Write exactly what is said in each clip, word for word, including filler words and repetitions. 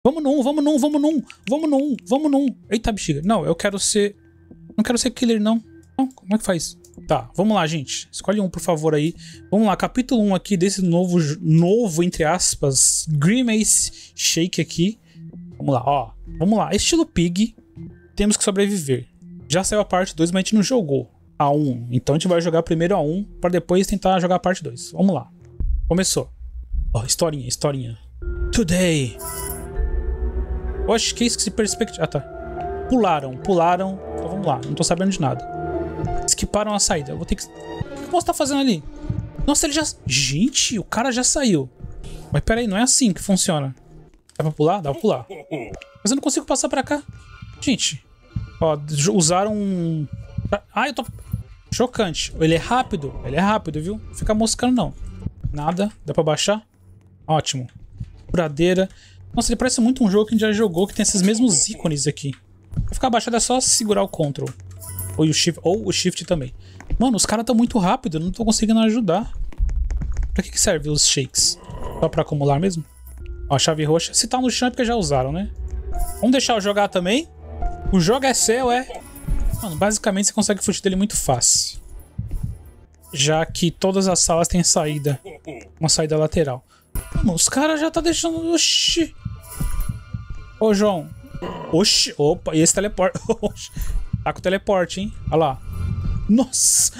Vamos num, vamos num, vamos num, vamos num, vamos num. Eita, bexiga. Não, eu quero ser... Não quero ser killer, não. Não, como é que faz? Tá, vamos lá, gente. Escolhe um, por favor, aí. Vamos lá, capítulo um aqui desse novo, novo entre aspas, Grimace Shake aqui. Vamos lá, ó. Vamos lá, estilo Pig. Temos que sobreviver. Já saiu a parte dois, mas a gente não jogou a um. Então a gente vai jogar primeiro a um, para depois tentar jogar a parte dois. Vamos lá. Começou. Ó, historinha, historinha. Today. Oxe, que isso que se perspectiva... Ah, tá. Pularam, pularam. Então vamos lá, não tô sabendo de nada. Esquiparam a saída. Eu vou ter que... O que o moço tá fazendo ali? Nossa, ele já... Gente, o cara já saiu. Mas peraí, não é assim que funciona. Dá pra pular? Dá pra pular. Mas eu não consigo passar pra cá. Gente. Ó, usaram um... Ah, eu tô... Chocante. Ele é rápido. Ele é rápido, viu? Não fica moscando, não. Nada. Dá pra baixar? Ótimo. Furadeira. Nossa, ele parece muito um jogo que a gente já jogou, que tem esses mesmos ícones aqui. Pra ficar abaixado é só segurar o Ctrl. Ou o Shift, ou o Shift também. Mano, os caras estão muito rápidos, eu não tô conseguindo ajudar. Pra que que serve os shakes? Só pra acumular mesmo? Ó, a chave roxa. Se tá no chão é porque já usaram, né? Vamos deixar eu jogar também? O jogo é seu, é? Mano, basicamente você consegue fugir dele muito fácil. Já que todas as salas têm saída. Uma saída lateral. Mano, os caras já tá deixando... Oxi. Ô, João. Oxi. Opa, e esse teleporte. Oxi. Tá com o teleporte, hein? Olha lá. Nossa.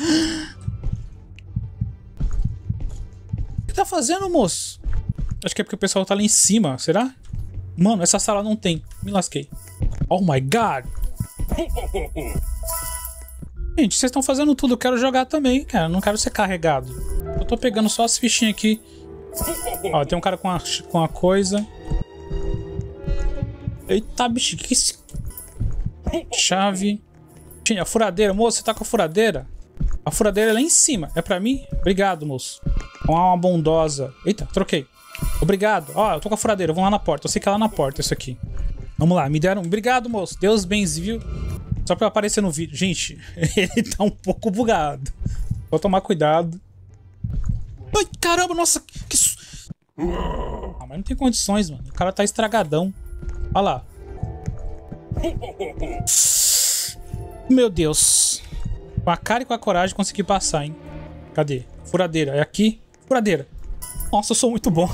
O que tá fazendo, moço? Acho que é porque o pessoal tá lá em cima. Será? Mano, essa sala não tem. Me lasquei. Oh my god. Gente, vocês estão fazendo tudo. Eu quero jogar também, cara. Eu não quero ser carregado. Eu tô pegando só as fichinhas aqui. Ó, tem um cara com a, com a coisa. Eita, bicho. Que que é esse... Chave. A furadeira. Moço, você tá com a furadeira? A furadeira é lá em cima. É pra mim? Obrigado, moço. Uma bondosa. Eita, troquei. Obrigado. Ó, eu tô com a furadeira. Vamos lá na porta. Eu sei que é lá na porta isso aqui. Vamos lá. Me deram... Obrigado, moço. Deus bens, viu? Só pra aparecer no vídeo. Gente, ele tá um pouco bugado. Vou tomar cuidado. Ai, caramba, nossa. Que... Ah, mas não tem condições, mano. O cara tá estragadão. Olha lá. Meu Deus. Com a cara e com a coragem consegui passar, hein? Cadê? Furadeira. É aqui? Furadeira. Nossa, eu sou muito bom.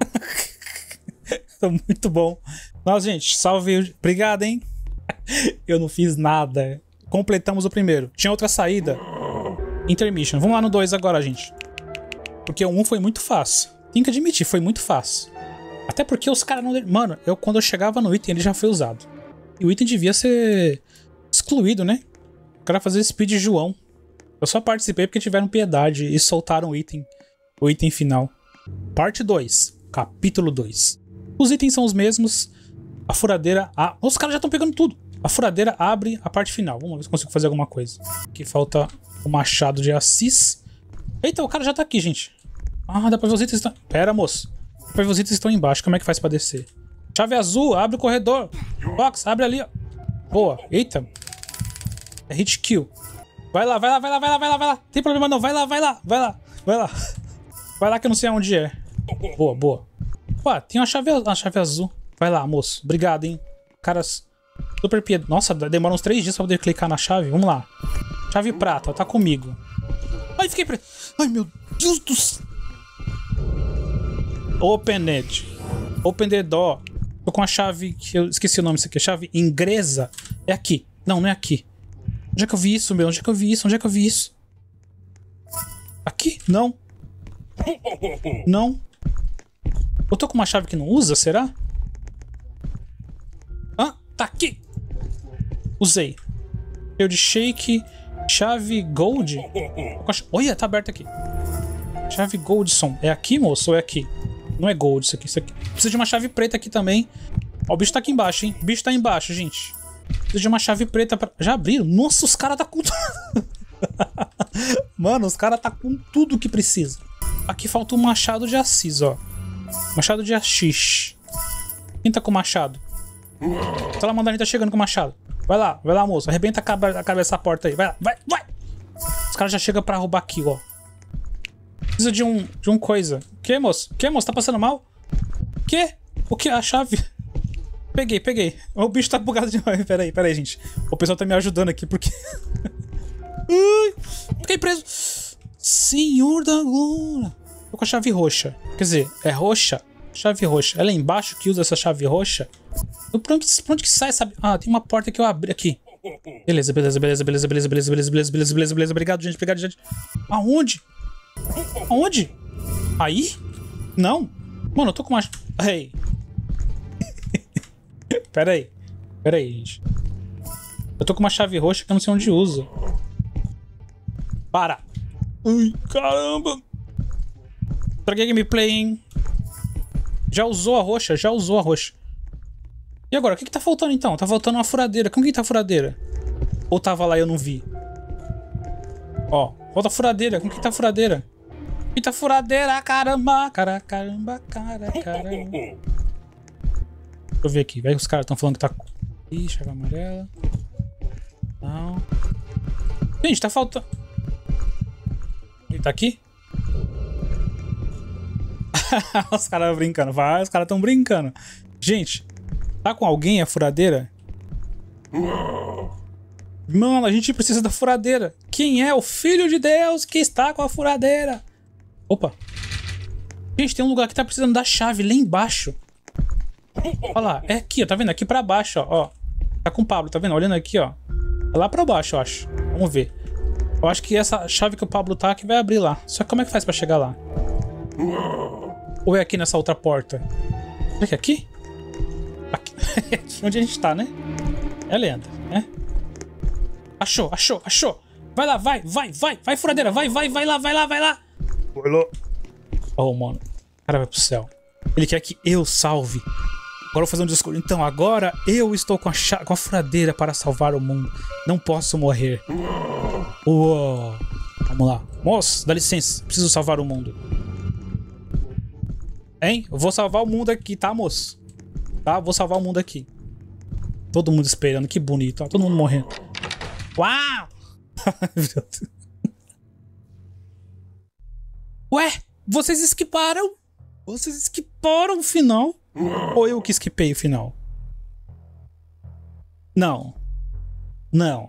Sou muito bom. Nossa, gente, salve. Obrigado, hein? Eu não fiz nada. Completamos o primeiro. Tinha outra saída. Intermission. Vamos lá no dois agora, gente. Porque o um foi muito fácil. Tenho que admitir, foi muito fácil. Até porque os caras não... Mano, eu, quando eu chegava no item, ele já foi usado. E o item devia ser excluído, né? O cara fazer speed João. Eu só participei porque tiveram piedade e soltaram o item. O item final. Parte dois. Capítulo dois. Os itens são os mesmos. A furadeira... A... Os caras já estão pegando tudo. A furadeira abre a parte final. Vamos ver se consigo fazer alguma coisa. Aqui falta o machado de Assis. Eita, o cara já tá aqui, gente. Ah, dá pra ver os itens. Estão... Pera, moço. Dá pra ver os itens estão embaixo. Como é que faz pra descer? Chave azul, abre o corredor. Box, abre ali, ó. Boa. Eita. É hit kill. Vai lá, vai lá, vai lá, vai lá, vai lá, vai lá. Tem problema não. Vai lá, vai lá, vai lá. Vai lá. Vai lá que eu não sei aonde é. Boa, boa. Ué, tem uma chave, uma chave azul. Vai lá, moço. Obrigado, hein. Caras super piedosos. Nossa, demora uns três dias pra poder clicar na chave. Vamos lá. Chave prata, tá comigo. Ai, fiquei preso. Ai, meu Deus do céu. Open it. Open the door. Tô com a chave que eu esqueci o nome disso aqui. Chave inglesa. É aqui. Não, não é aqui. Onde é que eu vi isso, meu? Onde é que eu vi isso? Onde é que eu vi isso? Aqui? Não. Não. Eu tô com uma chave que não usa, será? Ah, tá aqui. Usei. Eu de shake. Chave gold. Olha, tá aberto aqui. Chave Goldson. É aqui, moço? Ou é aqui? Não é gold isso aqui, isso aqui. Precisa de uma chave preta aqui também. Ó, o bicho tá aqui embaixo, hein? O bicho tá embaixo, gente. Precisa de uma chave preta pra... Já abriram? Nossa, os caras tá com... Mano, os caras tá com tudo que precisa. Aqui falta um machado de Assis, ó. Machado de Assis. Quem tá com o machado? O Salamandarim tá chegando com o machado. Vai lá, vai lá, moço. Arrebenta a cabeça dessa porta aí. Vai lá, vai, vai. Os caras já chegam pra roubar aqui, ó. Precisa de um, de um coisa. O que, moço? O que, moço? Tá passando mal? O que? O que? A chave? Peguei, peguei. O bicho tá bugado demais. Pera aí, pera aí, gente. O pessoal tá me ajudando aqui porque... Ai, fiquei preso. Senhor da glória. Tô com a chave roxa. Quer dizer, é roxa? Chave roxa. Ela é embaixo que usa essa chave roxa? Eu, pra, onde, pra onde que sai, sabe? Ah, tem uma porta que eu abri aqui. Beleza, beleza, beleza, beleza, beleza, beleza, beleza, beleza, beleza, beleza, beleza. Obrigado, gente, obrigado, gente. Aonde? Aonde? Aí? Não. Mano, eu tô com uma... Ei. Pera aí. Pera aí, gente. Eu tô com uma chave roxa que eu não sei onde usa. Para. Ai, caramba. Traguei gameplay, hein? Já usou a roxa, já usou a roxa. E agora, o que que tá faltando então? Tá faltando uma furadeira. Como que tá a furadeira? Ou tava lá e eu não vi? Ó, falta a furadeira. Como que tá a furadeira? Eita furadeira, caramba, cara, caramba, cara, caramba. Deixa eu ver aqui. Vai que os caras estão falando que tá... Ih, chave amarela. Não. Gente, tá faltando... Ele tá aqui? Os caras brincando. Vai, os caras tão brincando. Gente, tá com alguém a furadeira? Mano, a gente precisa da furadeira. Quem é o Filho de Deus que está com a furadeira? Opa. Gente, tem um lugar que tá precisando da chave lá embaixo. Olha lá, é aqui, ó. Tá vendo? Aqui pra baixo, ó. ó. Tá com o Pablo, tá vendo? Olhando aqui, ó. É lá pra baixo, eu acho. Vamos ver. Eu acho que essa chave que o Pablo tá aqui vai abrir lá. Só que como é que faz pra chegar lá? Ou é aqui nessa outra porta? Será que é aqui? Aqui, aqui onde a gente tá, né? É lenda, né? Achou, achou, achou. Vai lá, vai, vai, vai. Vai, furadeira, vai, vai, vai lá, vai lá, vai lá. Vai lá. Oh, mano. O cara vai pro céu. Ele quer que eu salve. Agora eu vou fazer um discurso. Então, agora eu estou com a, com a furadeira para salvar o mundo. Não posso morrer. Uou. Vamos lá. Moço, dá licença. Preciso salvar o mundo. Hein? Eu vou salvar o mundo aqui, tá, moço? Tá? Vou salvar o mundo aqui. Todo mundo esperando. Que bonito. Ó. Todo mundo morrendo. Uau! Ué? Vocês esquiparam? Vocês esquiparam o final? Ou eu que esquipei o final? Não. Não.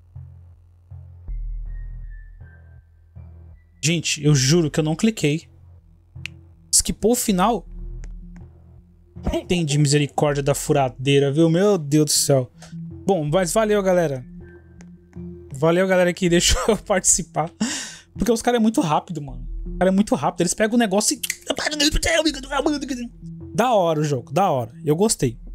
Gente, eu juro que eu não cliquei. Esquipou o final? Tem de misericórdia da furadeira, viu? Meu Deus do céu. Bom, mas valeu, galera. Valeu, galera, que deixou eu participar. Porque os caras é muito rápido, mano. O cara é muito rápido. Eles pegam o negócio e... Da hora o jogo, da hora. Eu gostei.